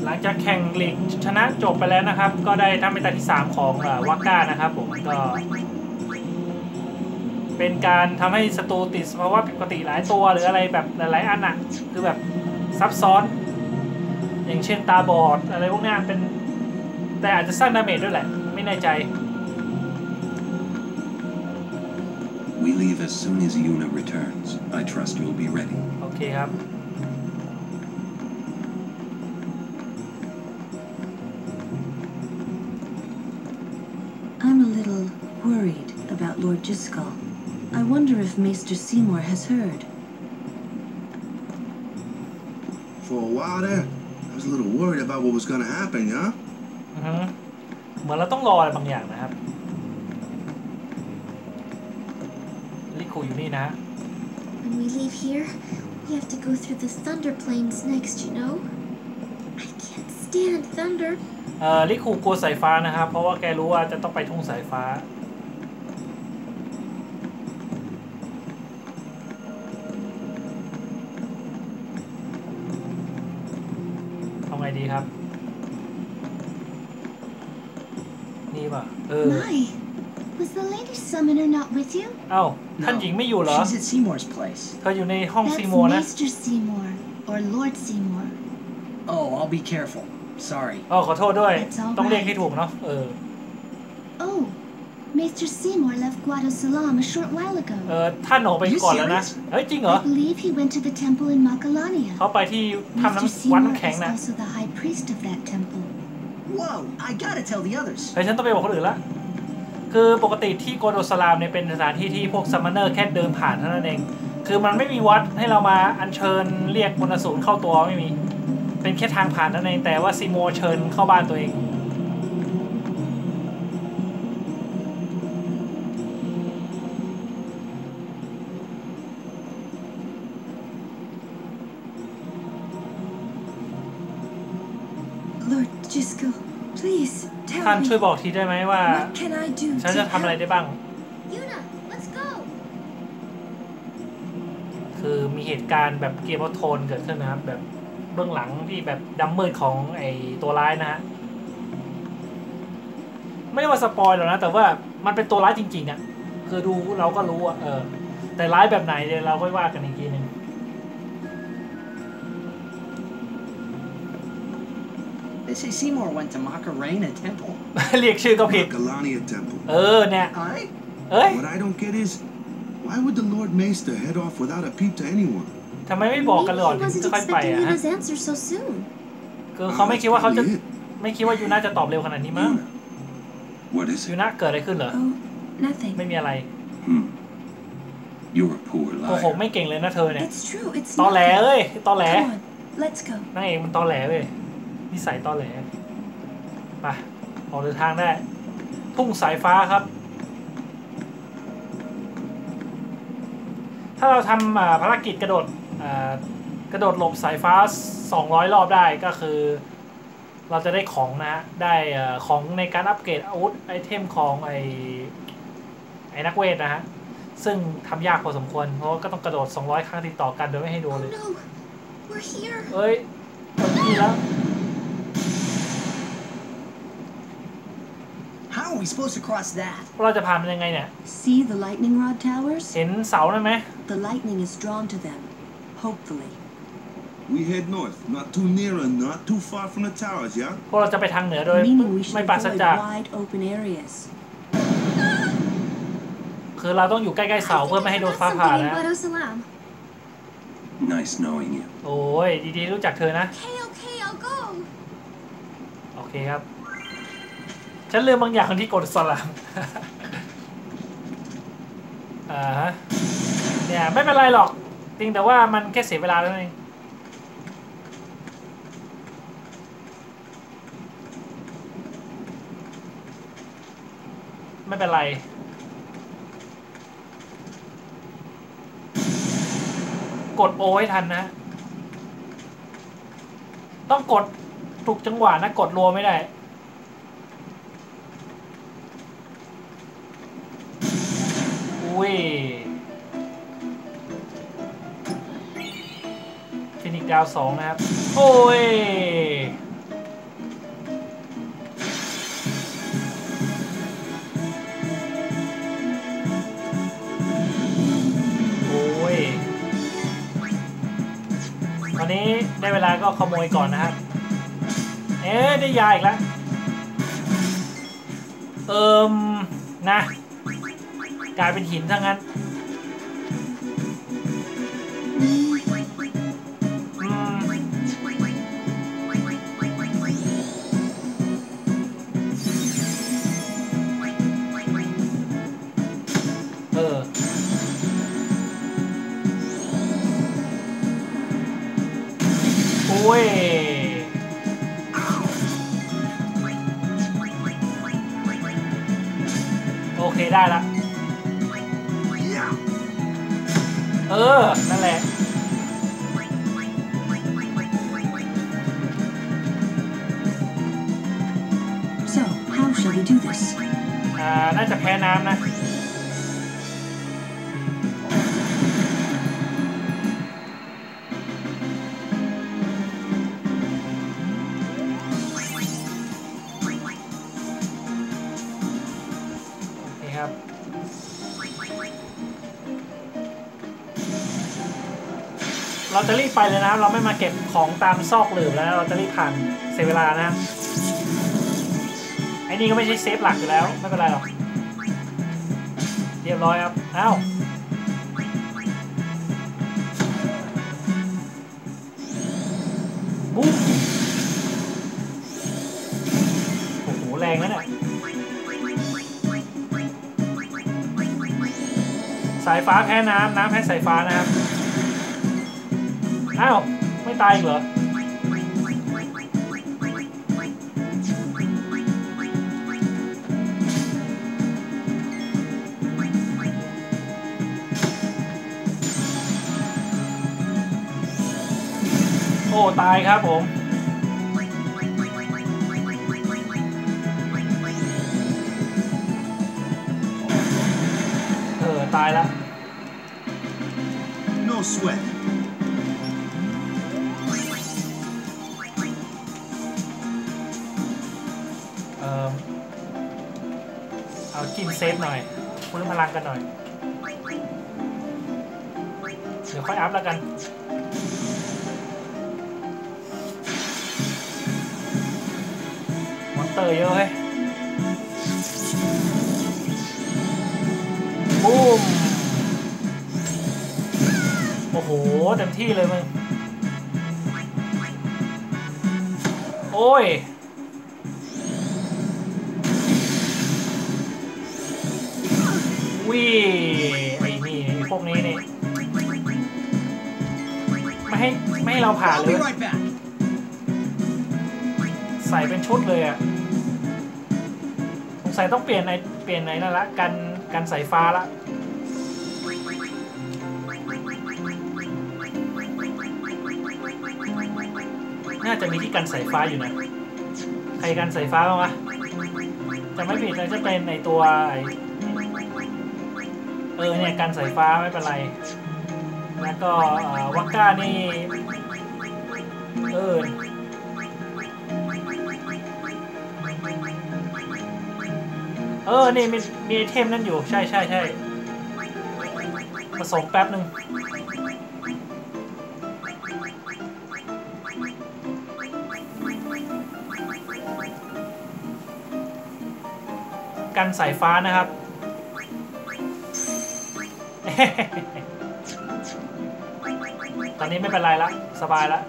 หลังจากแข่งลีกชนะจบไปแล้วนะครับ ก็ได้ทำเป็นตาที่3ของวาก้านะครับผมก็เป็นการทำให้ศัตรูติดภาวะผิดปกติหลายตัวหรืออะไรแบบหลายๆอันอ่ะคือแบบซับซ้อนอย่างเช่นตาบอดอะไรพวกนี้เป็นแต่อาจจะสร้างดาเมจด้วยแหละไม่แน่ใจ We leave as soon as Yuna returns. I trust you'll be ready. โอเคครับ I'm a little worried about Lord Jyscal. I wonder if Maester Seymour has heard. For a while there, I was a little worried about what was going to happen, yeah? เหมือนเราต้องรออะไรบางอย่างนะครับลิคูอยู่นี่นะ When we leave here, we have to go through the Thunder Plains next, you know? I can't stand thunder. ลิคูกลัวสายฟ้านะครับเพราะว่าแกรู้ว่าจะต้องไปทุ่งสายฟ้าเอาไงดีครับนี่ป่ะ My, was the Lady Summoner not with you? เอ้าท่านหญิงไม่อยู่เหรอ She's at Seymour's place. เธออยู่ในห้อง That's ซีโมนะ Maester Seymour, or Lord Seymour. Oh, I'll be careful. Sorry. ขอโทษด้วยต้องเรียกให้ถูกเนาะ Oh, Maester Seymour left Guadosalam a short while ago. ท่านออกไปก่อนแล้วนะเฮ้ยจริงเหรอ I believe he went to the temple in Macalania. เขาไปที่ทำ Maester วัด Seymour น้ำแข็ง is นะ also the high priest of that temple. Whoa, I gotta tell the others. เฮ้ยฉันต้องไปบอกคนอื่นละคือปกติที่โกโดสลามเนี่ยเป็นสถานที่ที่พวกซัมมอนเนอร์แค่เดินผ่านเท่านั้นเองคือมันไม่มีวัดให้เรามาอัญเชิญเรียกมนต์สูรเข้าตัวไม่มีเป็นแค่ทางผ่านนั่นเองแต่ว่าซีโมเชิญเข้าบ้านตัวเอง Lord Jyscal, please ท่าน tell ช่วย me. บอกทีได้ไหมว่า What can I do ฉัน to จะทำอะไร help? ได้บ้าง Yuna, let's go. คือมีเหตุการณ์แบบเกมออฟโทนเกิดขึ้นนะครับแบบเบื้องหลังที่แบบดำมืดของไอตัวร้ายนะฮะไม่ได้ว่าสปอยหรอกนะแต่ว่ามันเป็นตัวร้ายจริงๆอ่ะคือดูเราก็รู้อ่ะแต่ร้ายแบบไหนเดี๋ยวเราค่อยว่ากันอีกทีนึง They say Seymour went to Macarena Temple. เรียกชื่อก็ผิด Macalania Temple. เนี่ย Aye? เอ้ย What I don't get is, why would the Lord Maester head off without a peep to anyone? ทำไมไม่บอกกัน Maybe ก่อน he ถึง wasn't จะค่อยไป expecting อะฮะ Yuna's answer so soon. คือเขาไม่คิดว่าเขาจะ That's probably it. ไม่คิดว่ายูน่าจะตอบเร็วขนาดนี้มั้ง What is ยู it? น่าเกิดอะไรขึ้นเหรอ Oh, nothing. ไม่มีอะไร You're a poor โกหก liar. ไม่เก่งเลยนะเธอเนี่ย It's true. It's ตอแหล nothing. เอ้ยตอแหล Come on, let's go. นางเอกมันตอแหลเว้ยนิสัยตอแหลไปออกเดินทางได้ทุ่งสายฟ้าครับถ้าเราทำภารกิจกระโดดหลบสายฟ้า200รอบได้ก็คือเราจะได้ของนะได้ของในการอัปเกรดอาวุธไอเทมของไอนักเวทนะฮะซึ่งทำยากพอสมควรเพราะก็ต้องกระโดด200ครั้งติดต่อกันโดยไม่ให้โดน Oh เลย no, we're here. เอ้ยนี่แล้ว How are we supposed to cross that? เราจะผ่านมันยังไงเนี่ย See the lightning rod towers? เห็นเสาได้ไหม The lightning is drawn to them, hopefully. We head north, not too near and not too far from the towers, yeah? พวกเราจะไปทางเหนือโดย Meaning we should ไม่ปราศ avoid จาก wide open areas. คือเราต้องอยู่ใกล้ๆเสา I เพื่อ think ไม่ I ให้โดน forgot ฟ้าผ่า something in นะ Guadosalam. Nice knowing you. โอ้ยดีๆรู้จักเธอนะ Okay, I'll go. โอเคครับ ฉันลืมบางอย่างที่กดสลัม ฮะเนี่ยไม่เป็นไรหรอกจริงแต่ว่ามันแค่เสียเวลาแล้วเองไม่เป็นไรกดโอให้ทันนะต้องกดถูกจังหวะนะกดรัวไม่ได้อุ้ยฟินิกดาว2นะครับโอ้ยตอนนี้ได้เวลาก็ขโมยก่อนนะครับได้ยาอีกแล้วนะกลายเป็นหินทั้งนั้นโอ้ยโอเคได้ละนั่นแหละ So, how shall we do this? น่าจะแพ้น้ำนะเราจะรีบไปเลยนะครับเราไม่มาเก็บของตามซอกหลืบแล้วเราจะรีบผ่านเสียเวลานะไอ้นี่ก็ไม่ใช่เซฟหลักอยู่แล้วไม่เป็นไรหรอกเรียบร้อยครับอ้าวบุ๊บโอ้โหแรงนะเนี่ยสายฟ้าแพ้น้ำแพ้สายฟ้านะครับอ้าวไม่ตายเหรอโอ้ตายครับผมตายแล้ว No sweat. เอาจิ้มเซฟหน่อยเพิ่มพลังกันหน่อยเดี๋ยวค่อยอัพแล้วกันมอนเตอร์เยอะเฮ้ยบูมโอ้โหเต็มที่เลยมึงโอ้ยวิไอ้นี่พวกนี้นี่ไม่ให้เราผ่านเลยใส่เป็นชุดเลยอ่ะสงสัยต้องเปลี่ยนไหนนั่นละกันสายฟ้าละน่าจะมีที่กันสายฟ้าอยู่นะใครกันสายฟ้าบ้างวะจะไม่ผิดเลยจะเป็นในตัวเนี่ยกันสายฟ้าไม่เป็นไรแล้วก็วักก้านี่นี่มีไอเทมนั่นอยู่ใช่ผสมแป๊บนึงกันสายฟ้านะครับตอนนี้ไม่เป็นไรละสบายละ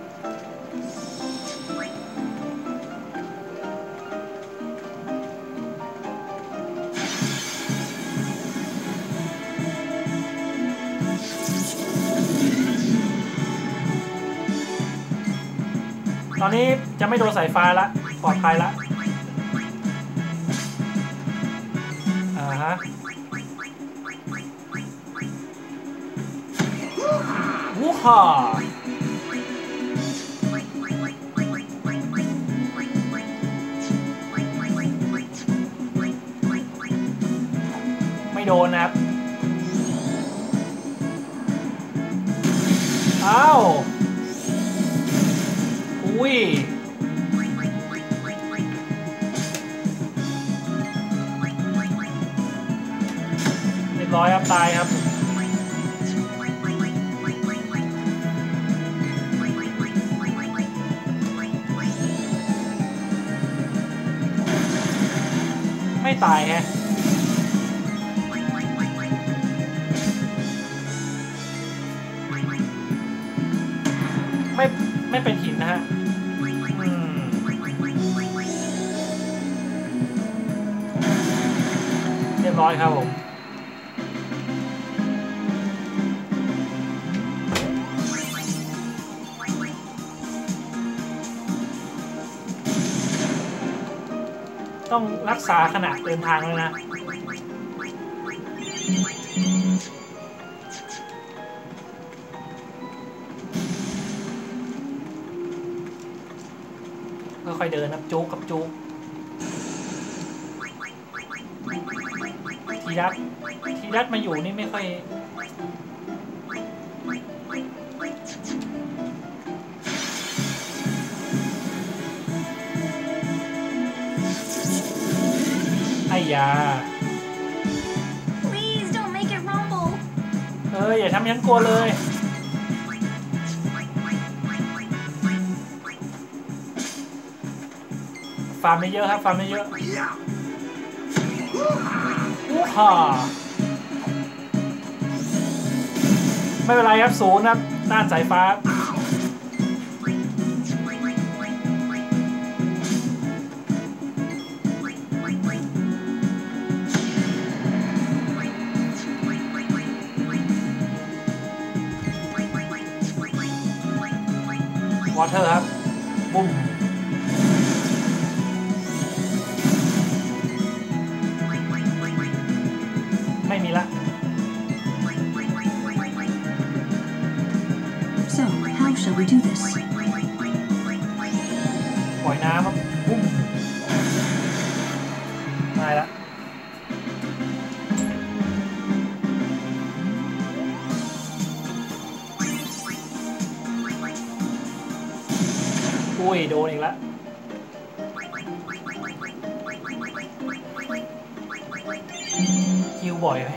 ตอนนี้จะไม่โดนสายฟ้าละปลอดภัยละฮะวูฮ่าไม่โดนนะครับอ้าวอุ้ยเรียบร้อยครับตายครับตายฮะไม่เป็นหินนะฮะเรียบร้อยครับผมต้องรักษาขณะเดินทางเลยนะค่อยๆเดินนะจุกกับจุกทีรัดมาอยู่นี่ไม่ค่อยไอ้ยา Please don't make it rumble. อย่าทำฉันกลัวเลยฟาร์มไม่เยอะครับฟาร์มไม่เยอะฮ่าไม่เป็นไรครับศูนย์ครับด้านสายฟ้าวอเตอร์ครับบุ้มไม่มีละ So, how shall we do this? ปล่อยน้ำครับบุ้มมาละอุ้ยโดนอีกแล้วฮิวบ่อยไหม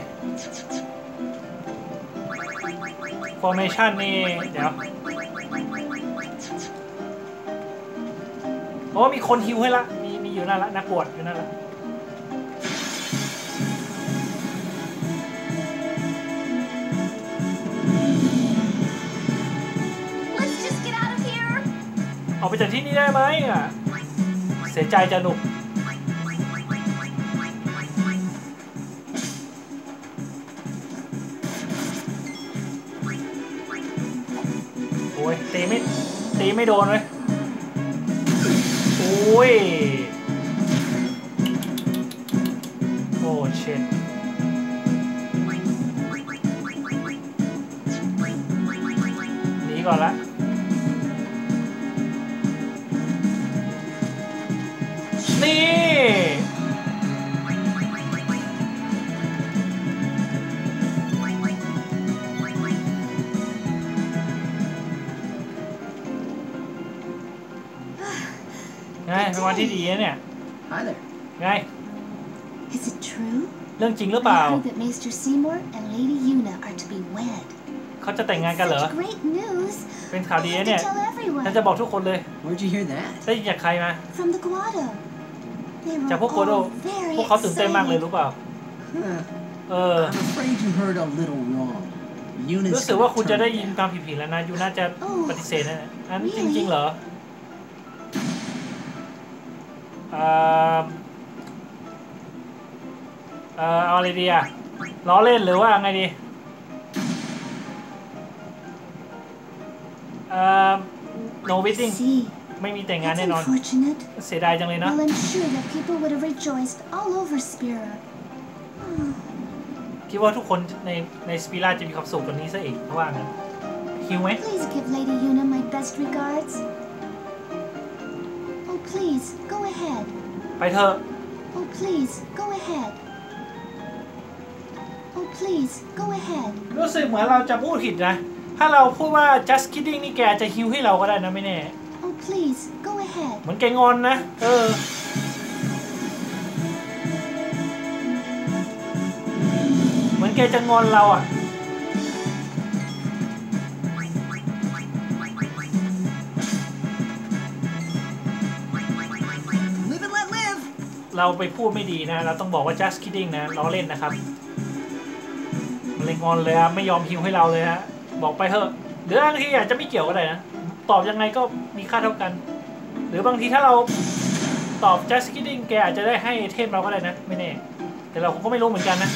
formation นี่เดี๋ยวโอ้มีคนฮิวให้ละมีอยู่นั่นละนักบวชอยู่นั่นละออกไปจากที่นี่ได้ไหมอ่ะเสียใจจะหนุกโอ้ยตีไม่โดนเลยโอ้ยโอ้เช็ดหนีก่อนละนี่ไงเป็นวันที่ดีนะเนี่ย Hi there. ไง Is it true? เรื่องจริงหรือเปล่า I heard that Maester Seymour and Lady Yuna are to be wed. เขาจะแต่งงานกันเหรอ Such great news. เป็นข่าวดี I นะ have เนี่ย to tell everyone. ฉันจะบอกทุกคนเลย Where'd you hear that? ได้ยินจากใครมา From the Guado. They จาก were พวกโกโด all very พวกเขาตื่นเต้นมากเลย excited. รู้เปล่า Huh. I'm afraid you heard a little wrong. Yuna's รู้สึกว่าคุณจะได้ turned ยิน down. ความผิดๆแล้วนะยูน่าจะปฏิเสธนะอันจริงๆเหรอเอาอะไรดีอะล้อเล่นหรือว่าไงดีno I wedding see. ไม่มีแต่งงาน That's แน่นอน unfortunate. เสียดายจังเลยนะ Well, I'm sure that people would have rejoiced all over Spira. คิดว่าทุกคนในสปิราจะมีความสุขกว่านี้ซะอีกเพราะว่างั้นหิวไหม Please give Lady Yuna my best regards. Oh, please, go ahead. ไปเถอะ Oh, please, go ahead. Oh, please, go ahead. รู้สึกเหมือนเราจะพูดผิดนะ ถ้าเราพูดว่า just kidding นี่แกจะฮิวให้เราก็ได้นะไม่แน่ Oh, please, go ahead. เหมือนแกงอนนะเหมือนแกจะงอนเราอ่ะ Live and let live. เราไปพูดไม่ดีนะเราต้องบอกว่า just kidding นะล้อเล่นนะครับมันเลยงอนเลยไม่ยอมฮิวให้เราเลยฮะบอกไปเถอะหรือบางทีอาจจะไม่เกี่ยวก็ได้นะตอบยังไงก็มีค่าเท่ากันหรือบางทีถ้าเราตอบ just kidding แกอาจจะได้ให้เทมเราก็ได้นะไม่แน่แต่เราก็ไม่รู้เหมือนกันนะ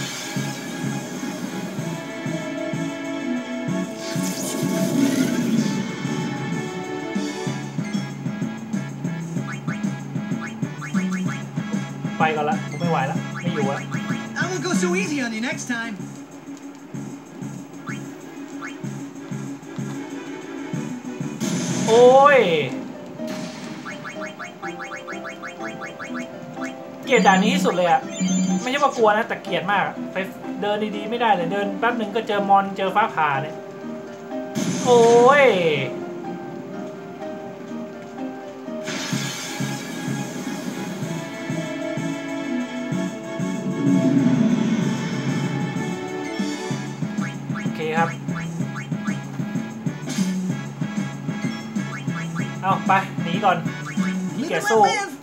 ไปก่อนละผมไม่ไหวละไม่อยู่ละ I won't go so easy on you next time. โอ้ยเกลียดด่านนี้ที่สุดเลยอะไม่ใช่ว่ากลัวนะแต่เกลียดมากไปเดินดีๆไม่ได้เลยเดินแป๊บหนึ่งก็เจอมอนเจอฟ้าผ่าเนี่ยโอ้ยโอเคครับเอาไปหนีก่อนนี่แกสู้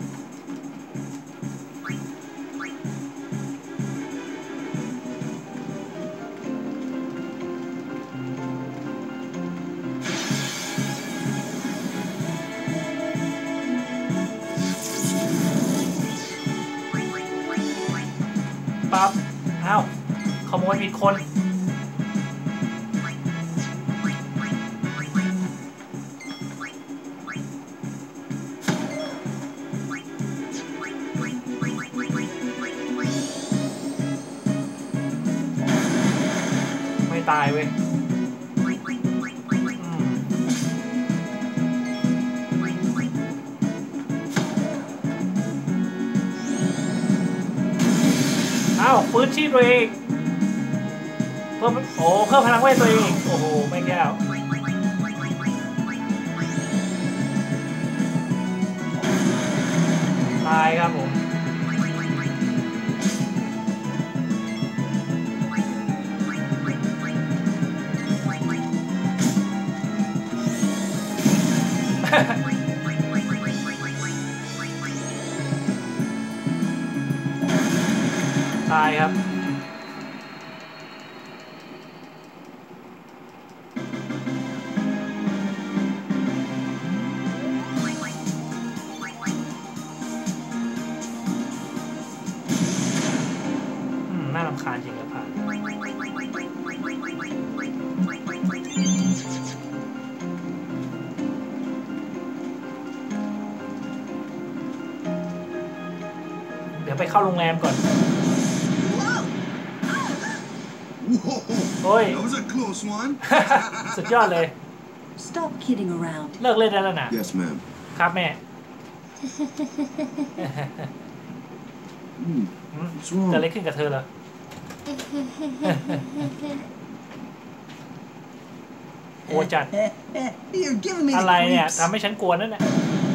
ปั๊บอ้าวขโมยผิดคนไม่ตายเว้ยอ้าวฟื้นชีพตัวเองเพิ่มเพิ่มพลังเวทตัวเองโอ้โหไม่แก้วตายครับผมตายครับน่ารำคาญจริงครับผ่านเดี๋ยวไปเข้าโรงแรมก่อนโอ้ย That was a close one. สุดยอดเลย Stop kidding around. เลิกเล่นได้แล้วนะ Yes, ma'am. ครับแม่ What's เกิดอะไร wrong? ขึ้นกับเธอเหรอโอ้จัด You're giving me อะไร the เนี่ย creeps. ทำให้ฉันกลัวนั่นแหละ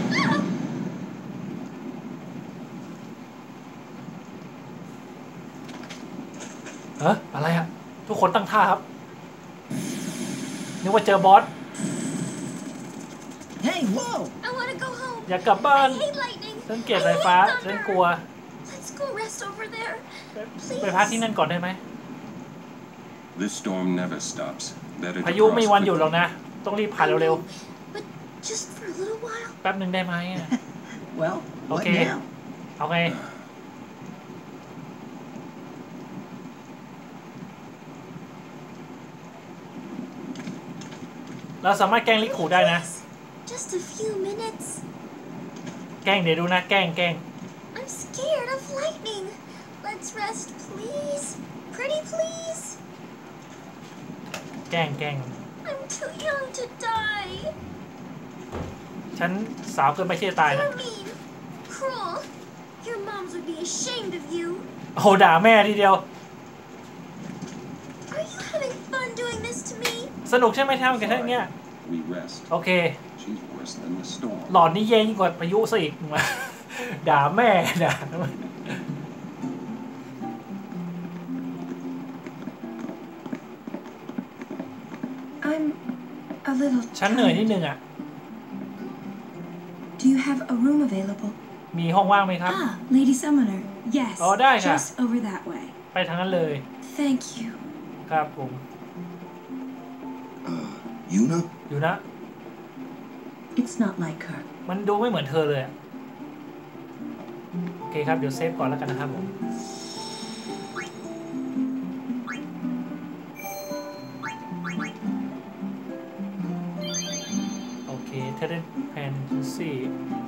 อะไรอะทุกคนตั้งท่าครับนึกว่าเจอบอส Hey, whoa! I want to go home. อยากกลับบ้าน I hate lightning. ฉันเกลียด I สายฟ้า hate ฉัน thunder. กลัว Let's go rest over there. ไปพักที่นั่นก่อนได้ไหม This storm never stops. Better พา to ยุไม่ cross วันหยุดหรอก quickly. นะต้องรีบผ่าน I เร็ว know, but just for a little while. ๆแป๊บหนึ่งได้ไหมอะ Well, what Okay. now? เอาไงเราสามารถแกล้งลิคูได้นะ Just a few minutes. แกล้งเดี๋ยวดูนะแกล้ง I'm scared of lightning. Let's rest, please. Pretty please. แกล้ง I'm too young to die. ฉันสาวเกินไปที่จะตายนะ You're mean. Cruel. Your moms would be ashamed of you. โอ้โหด่าแม่ทีเดียว Are you having fun doing this to me? สนุกใช่ไหมทำกันทั้งเนี้ย We rest. โอเค She's worse than the storm. หลอนนี่แย่ยิ่งกว่าพายุซะอีกมา ด่าแม่ด่า I'm a little ฉันเหนื่อยนิด tired. นึงอ่ะ Do you have a room available? มีห้องว่างไหมครับ Ah, Lady Summoner. Yes. อ๋อได้ค่ะ Just over that way. ไปทางนั้นเลย Thank you. ครับผม Yuna? อยู่นะ It's not like her. มันดูไม่เหมือนเธอเลยอะโอเคครับ เดี๋ยวเซฟก่อนแล้วกันนะครับผมโอเคเทเลนแพนซี่